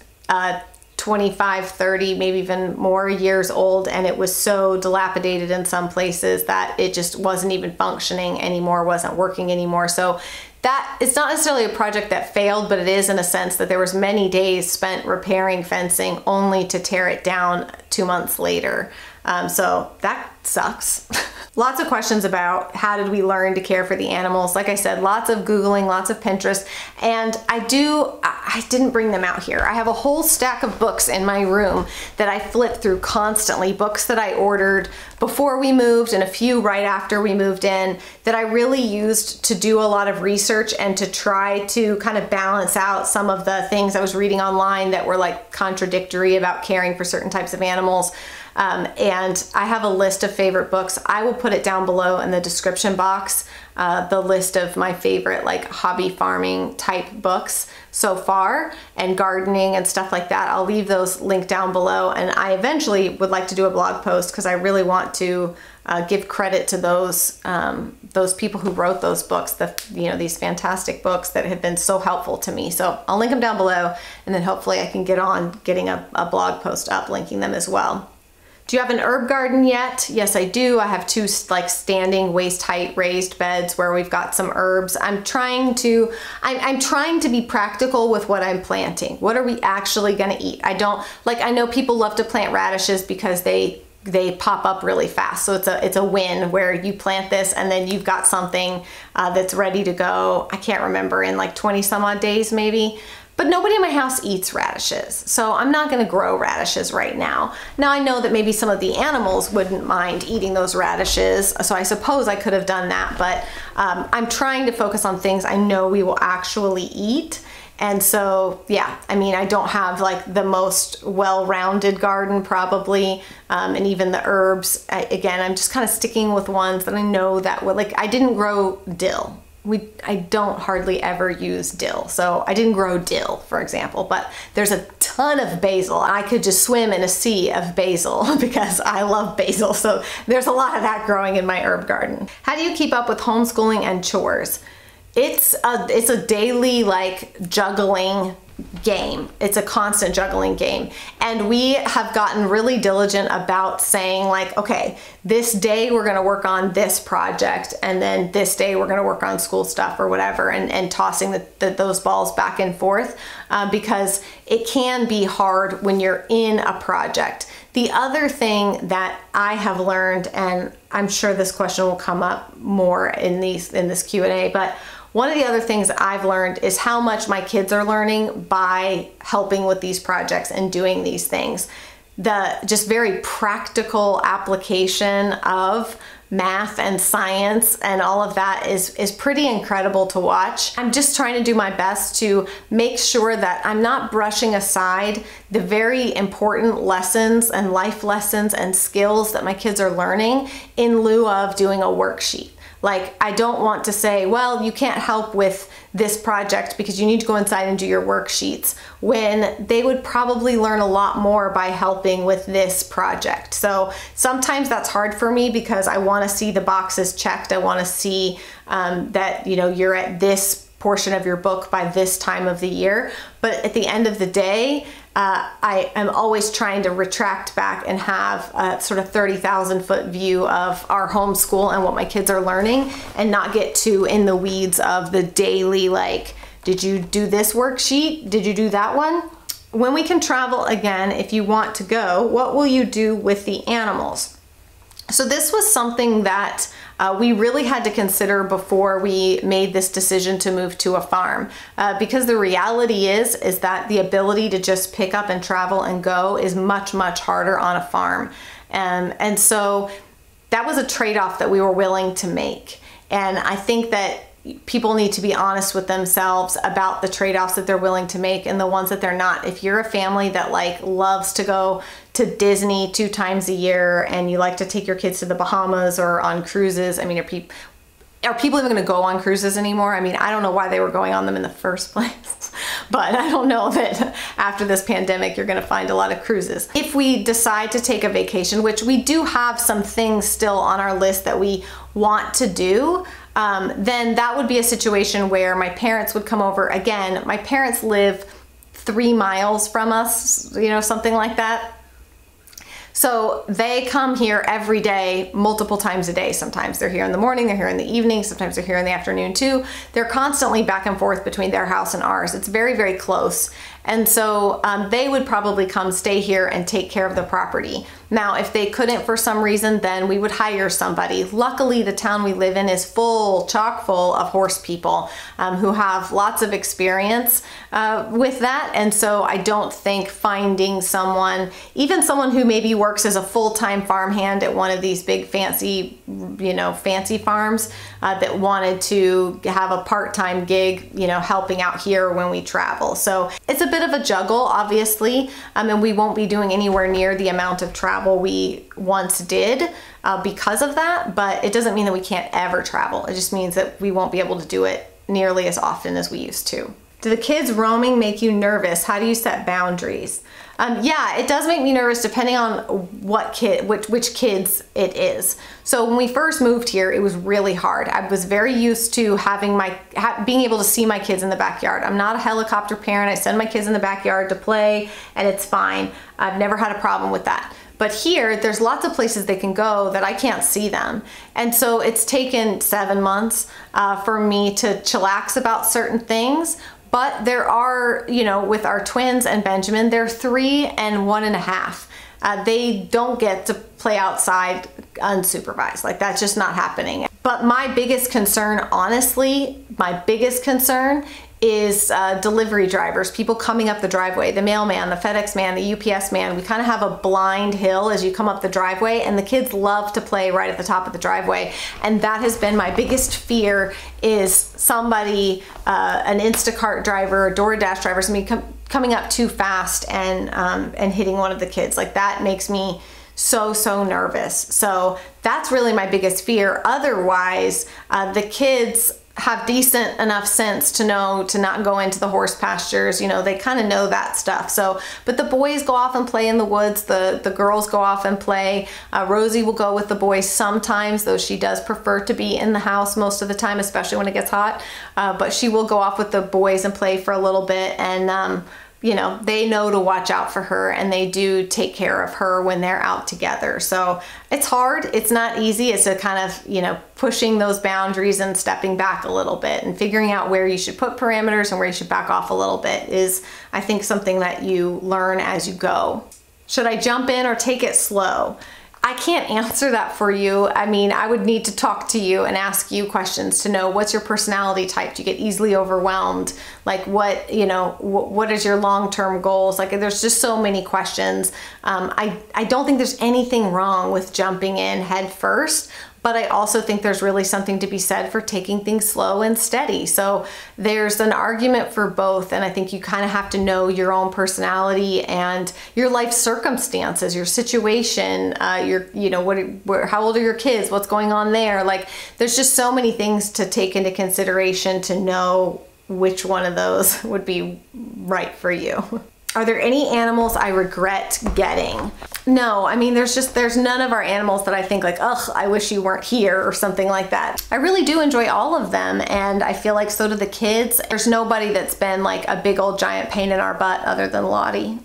uh, twenty-five, thirty, maybe even more years old, and it was so dilapidated in some places that it just wasn't even functioning anymore, wasn't working anymore. So that, it's not necessarily a project that failed, but it is in a sense that there was many days spent repairing fencing only to tear it down two months later. Um, so that sucks. Lots of questions about how did we learn to care for the animals. Like I said, lots of Googling, lots of Pinterest, and I do, I didn't bring them out here. I have a whole stack of books in my room that I flip through constantly, books that I ordered before we moved and a few right after we moved in that I really used to do a lot of research and to try to kind of balance out some of the things I was reading online that were like contradictory about caring for certain types of animals. Um, and I have a list of favorite books. I will put it down below in the description box, uh, the list of my favorite like hobby farming type books so far, and gardening and stuff like that. I'll leave those linked down below, and I eventually would like to do a blog post because I really want to uh, give credit to those um, those people who wrote those books, the you know these fantastic books that have been so helpful to me. So I'll link them down below, and then hopefully I can get on getting a, a blog post up linking them as well. Do you have an herb garden yet? Yes, I do. I have two like standing waist height raised beds where we've got some herbs. I'm trying to, I'm, I'm trying to be practical with what I'm planting. What are we actually gonna eat? I don't, like I know people love to plant radishes because they they pop up really fast. So it's a it's a win where you plant this and then you've got something uh, that's ready to go. I can't remember, in like twenty some odd days maybe. But nobody in my house eats radishes, so I'm not gonna grow radishes right now. Now I know that maybe some of the animals wouldn't mind eating those radishes, so I suppose I could have done that, but um, I'm trying to focus on things I know we will actually eat. And so, yeah, I mean, I don't have like the most well-rounded garden probably. Um, and even the herbs, I, again, I'm just kind of sticking with ones that I know that would, like, I didn't grow dill. We, I don't hardly ever use dill. So I didn't grow dill, for example, but there's a ton of basil. I could just swim in a sea of basil because I love basil. So there's a lot of that growing in my herb garden. How do you keep up with homeschooling and chores? It's a, it's a daily like juggling game. It's a constant juggling game. And we have gotten really diligent about saying like, okay, this day we're gonna work on this project, and then this day we're gonna work on school stuff or whatever, and, and tossing the, the, those balls back and forth uh, because it can be hard when you're in a project. The other thing that I have learned, and I'm sure this question will come up more in these in this Q and A, but one of the other things I've learned is how much my kids are learning by helping with these projects and doing these things. The just very practical application of math and science and all of that is, is pretty incredible to watch. I'm just trying to do my best to make sure that I'm not brushing aside the very important lessons and life lessons and skills that my kids are learning in lieu of doing a worksheet. Like, I don't want to say, well, you can't help with this project because you need to go inside and do your worksheets, when they would probably learn a lot more by helping with this project. So sometimes that's hard for me because I want to see the boxes checked. I want to see um, that, you know, you're at this portion of your book by this time of the year. But at the end of the day, uh, I am always trying to retract back and have a sort of thirty thousand foot view of our homeschool and what my kids are learning, and not get too in the weeds of the daily, like, did you do this worksheet? Did you do that one? When we can travel again, if you want to go, what will you do with the animals? So this was something that uh, we really had to consider before we made this decision to move to a farm, uh, because the reality is is that the ability to just pick up and travel and go is much, much harder on a farm. Um, and so that was a trade-off that we were willing to make. And I think that people need to be honest with themselves about the trade-offs that they're willing to make and the ones that they're not. If you're a family that like loves to go to Disney two times a year and you like to take your kids to the Bahamas or on cruises, I mean, are people are people even going to go on cruises anymore? I mean, I don't know why they were going on them in the first place, but I don't know that after this pandemic you're going to find a lot of cruises. If we decide to take a vacation, which we do have some things still on our list that we want to do, Um, then that would be a situation where my parents would come over. Again, my parents live three miles from us, you know, something like that. So they come here every day, multiple times a day. Sometimes they're here in the morning, they're here in the evening, sometimes they're here in the afternoon too. They're constantly back and forth between their house and ours. It's very, very close. And so um, they would probably come stay here and take care of the property. Now, if they couldn't for some reason, then we would hire somebody. Luckily, the town we live in is full, chock full of horse people um, who have lots of experience uh, with that. And so I don't think finding someone, even someone who maybe works as a full-time farmhand at one of these big fancy, you know, fancy farms uh, that wanted to have a part-time gig, you know, helping out here when we travel. So it's a bit of a juggle, obviously, um, and we won't be doing anywhere near the amount of travel we once did uh, because of that, but it doesn't mean that we can't ever travel. It just means that we won't be able to do it nearly as often as we used to. Do the kids roaming make you nervous? How do you set boundaries? Um, yeah, it does make me nervous depending on what kid, which, which kids it is. So when we first moved here, it was really hard. I was very used to having my, ha being able to see my kids in the backyard. I'm not a helicopter parent. I send my kids in the backyard to play and it's fine. I've never had a problem with that. But here, there's lots of places they can go that I can't see them. And so it's taken seven months uh, for me to chillax about certain things. But there are, you know, with our twins and Benjamin, they're three and one and a half. Uh, they don't get to play outside unsupervised. Like, that's just not happening. But my biggest concern, honestly, my biggest concern is uh, delivery drivers, people coming up the driveway, the mailman, the FedEx man, the U P S man. We kind of have a blind hill as you come up the driveway, and the kids love to play right at the top of the driveway. And that has been my biggest fear, is somebody, uh, an Instacart driver, a DoorDash driver, somebody com coming up too fast and, um, and hitting one of the kids. Like, that makes me so, so nervous. So that's really my biggest fear. Otherwise, uh, the kids have decent enough sense to know to not go into the horse pastures. You know, they kind of know that stuff. So, but the boys go off and play in the woods. The, the girls go off and play. Uh, Rosie will go with the boys sometimes, though she does prefer to be in the house most of the time, especially when it gets hot. Uh, but she will go off with the boys and play for a little bit. And, um, you know, they know to watch out for her, and they do take care of her when they're out together. So it's hard. It's not easy. It's a kind of, you know, pushing those boundaries and stepping back a little bit and figuring out where you should put parameters and where you should back off a little bit is, I think, something that you learn as you go. Should I jump in or take it slow? I can't answer that for you. I mean, I would need to talk to you and ask you questions to know what's your personality type. Do you get easily overwhelmed? Like, what, you know, wh what is your long-term goals? Like, there's just so many questions. Um, I, I don't think there's anything wrong with jumping in head first, but I also think there's really something to be said for taking things slow and steady. So there's an argument for both, and I think you kind of have to know your own personality and your life circumstances, your situation, uh, your, you know, what, where, how old are your kids, what's going on there. Like, there's just so many things to take into consideration to know which one of those would be right for you. Are there any animals I regret getting? No, I mean, there's just, there's none of our animals that I think like, ugh, I wish you weren't here or something like that. I really do enjoy all of them, and I feel like so do the kids. There's nobody that's been like a big old giant pain in our butt other than Lottie,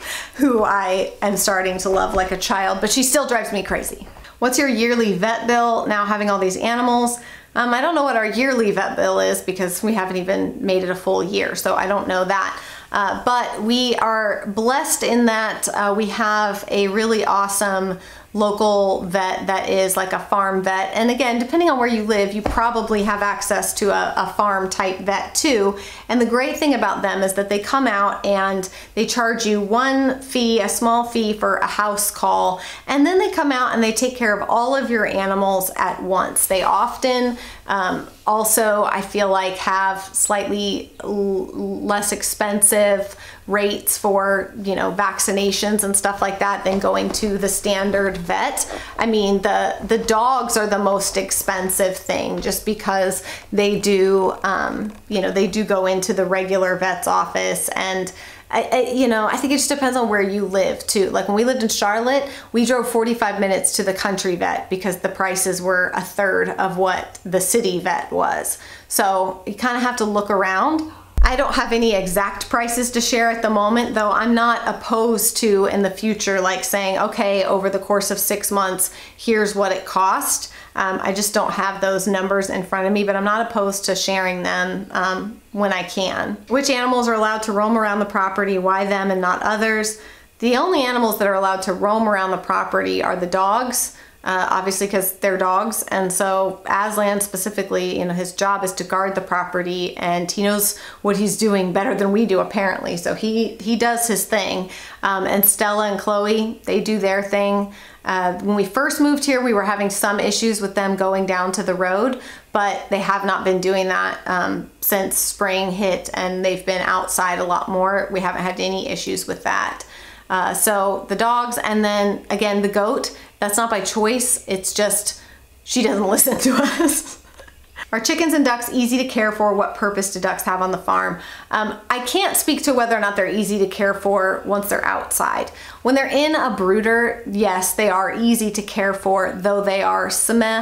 who I am starting to love like a child, but she still drives me crazy. What's your yearly vet bill now having all these animals? Um, I don't know what our yearly vet bill is because we haven't even made it a full year, so I don't know that. Uh, but we are blessed in that uh, we have a really awesome local vet that is like a farm vet. And again, depending on where you live, you probably have access to a, a farm type vet too. And the great thing about them is that they come out and they charge you one fee, a small fee for a house call. And then they come out and they take care of all of your animals at once. They often um, also, I feel like, have slightly less expensive rates for, you know, vaccinations and stuff like that than going to the standard vet. I mean, the the dogs are the most expensive thing just because they do, um, you know, they do go into the regular vet's office. And I, I, you know, I think it just depends on where you live too. Like when we lived in Charlotte, we drove forty-five minutes to the country vet because the prices were a third of what the city vet was. So you kind of have to look around. I don't have any exact prices to share at the moment, though I'm not opposed to in the future, like saying, okay, over the course of six months, here's what it cost. Um, I just don't have those numbers in front of me, but I'm not opposed to sharing them um, when I can. Which animals are allowed to roam around the property? Why them and not others? The only animals that are allowed to roam around the property are the dogs. Uh, obviously because they're dogs, and so Aslan specifically, you know, his job is to guard the property, and he knows what he's doing better than we do apparently, so he he does his thing. Um, and Stella and Chloe, they do their thing. Uh, when we first moved here, we were having some issues with them going down to the road, but they have not been doing that um, since spring hit, and they've been outside a lot more. We haven't had any issues with that. Uh, so the dogs, and then again the goat, that's not by choice, it's just she doesn't listen to us. Are chickens and ducks easy to care for? What purpose do ducks have on the farm? Um, I can't speak to whether or not they're easy to care for once they're outside. When they're in a brooder, yes, they are easy to care for, though they are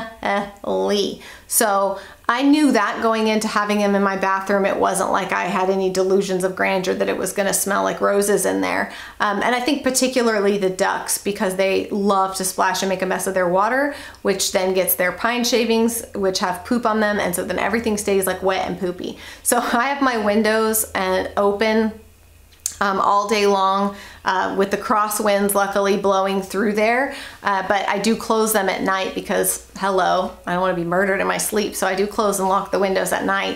smelly. So I knew that going into having them in my bathroom. It wasn't like I had any delusions of grandeur that it was going to smell like roses in there. Um, and I think particularly the ducks, because they love to splash and make a mess of their water, which then gets their pine shavings, which have poop on them. And so then everything stays like wet and poopy. So I have my windows and open Um, all day long uh, with the crosswinds luckily blowing through there, uh, but I do close them at night because, hello, I don't want to be murdered in my sleep, so I do close and lock the windows at night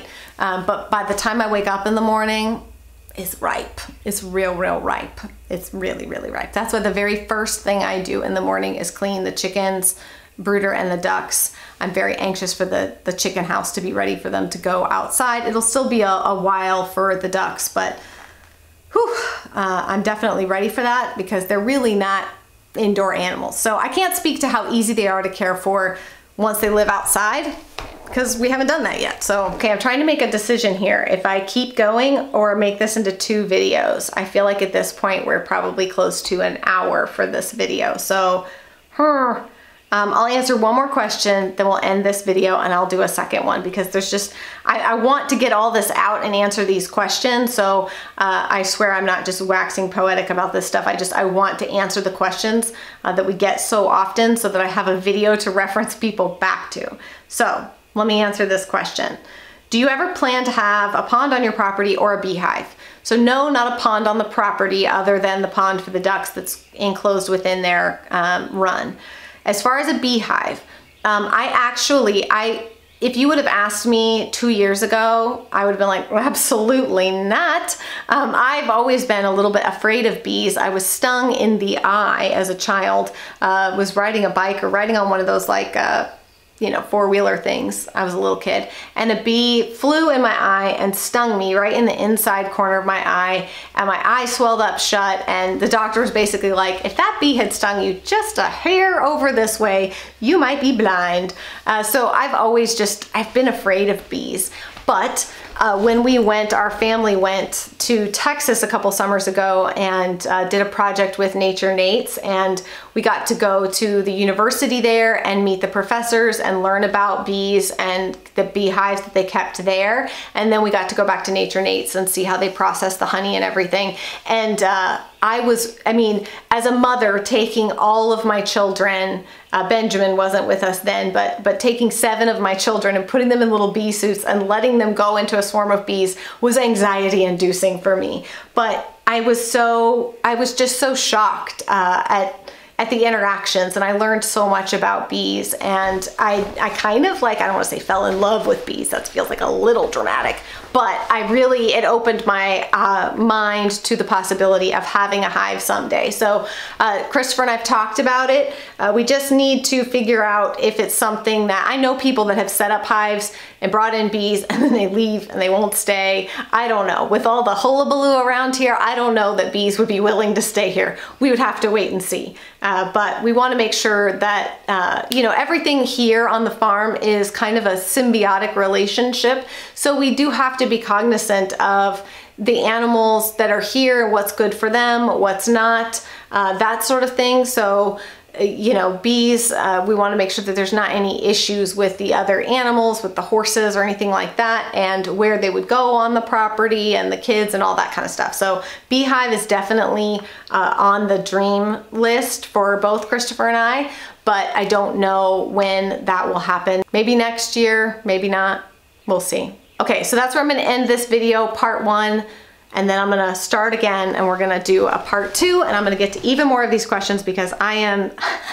Um, but by the time I wake up in the morning, it's ripe. It's real, real ripe. It's really, really ripe. That's why the very first thing I do in the morning is clean the chickens, brooder, and the ducks. I'm very anxious for the, the chicken house to be ready for them to go outside. It'll still be a, a while for the ducks, but whew, uh, I'm definitely ready for that because they're really not indoor animals. So I can't speak to how easy they are to care for once they live outside, because we haven't done that yet. So, okay, I'm trying to make a decision here. If I keep going or make this into two videos. I feel like at this point, we're probably close to an hour for this video. So, huh, um, I'll answer one more question, then we'll end this video and I'll do a second one because there's just, I, I want to get all this out and answer these questions. So uh, I swear I'm not just waxing poetic about this stuff. I just, I want to answer the questions uh, that we get so often so that I have a video to reference people back to. So, let me answer this question. Do you ever plan to have a pond on your property or a beehive? So no, not a pond on the property other than the pond for the ducks that's enclosed within their um, run. As far as a beehive, um, I actually, I if you would have asked me two years ago, I would have been like, well, absolutely not. Um, I've always been a little bit afraid of bees. I was stung in the eye as a child, uh, was riding a bike or riding on one of those like, uh, you know, four-wheeler things. I was a little kid and a bee flew in my eye and stung me right in the inside corner of my eye, and my eye swelled up shut, and the doctor was basically like, if that bee had stung you just a hair over this way, you might be blind. Uh, so I've always just, I've been afraid of bees. But uh, when we went, our family went to Texas a couple summers ago and uh, did a project with Nature Nates, and we got to go to the university there and meet the professors and learn about bees and the beehives that they kept there. And then we got to go back to Nature Nates and see how they process the honey and everything. And uh, I was, I mean, as a mother taking all of my children, uh, Benjamin wasn't with us then, but, but taking seven of my children and putting them in little bee suits and letting them go into a swarm of bees was anxiety inducing for me. But I was so, I was just so shocked uh, at at the interactions, and I learned so much about bees, and I, I kind of like, I don't want to say fell in love with bees, that feels like a little dramatic, but I really, it opened my uh, mind to the possibility of having a hive someday. So uh, Christopher and I've talked about it. Uh, we just need to figure out if it's something that, I know people that have set up hives and brought in bees and then they leave and they won't stay. I don't know. With all the hullabaloo around here, I don't know that bees would be willing to stay here. We would have to wait and see. Uh, but we want to make sure that, uh, you know, everything here on the farm is kind of a symbiotic relationship. So we do have to be cognizant of the animals that are here, what's good for them, what's not, uh, that sort of thing. So, you know, bees, uh, we want to make sure that there's not any issues with the other animals, with the horses or anything like that, and where they would go on the property and the kids and all that kind of stuff. So beehive is definitely uh, on the dream list for both Christopher and I, but I don't know when that will happen. Maybe next year, maybe not. We'll see. Okay, so that's where I'm going to end this video, part one. And then I'm gonna start again and we're gonna do a part two, and I'm gonna get to even more of these questions because I am,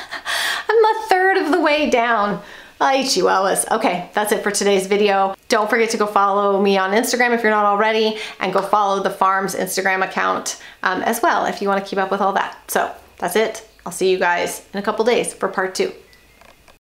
I'm a third of the way down. Ay, chihuahuas. Okay, that's it for today's video. Don't forget to go follow me on Instagram if you're not already, and go follow the farm's Instagram account um, as well if you wanna keep up with all that. So that's it. I'll see you guys in a couple days for part two.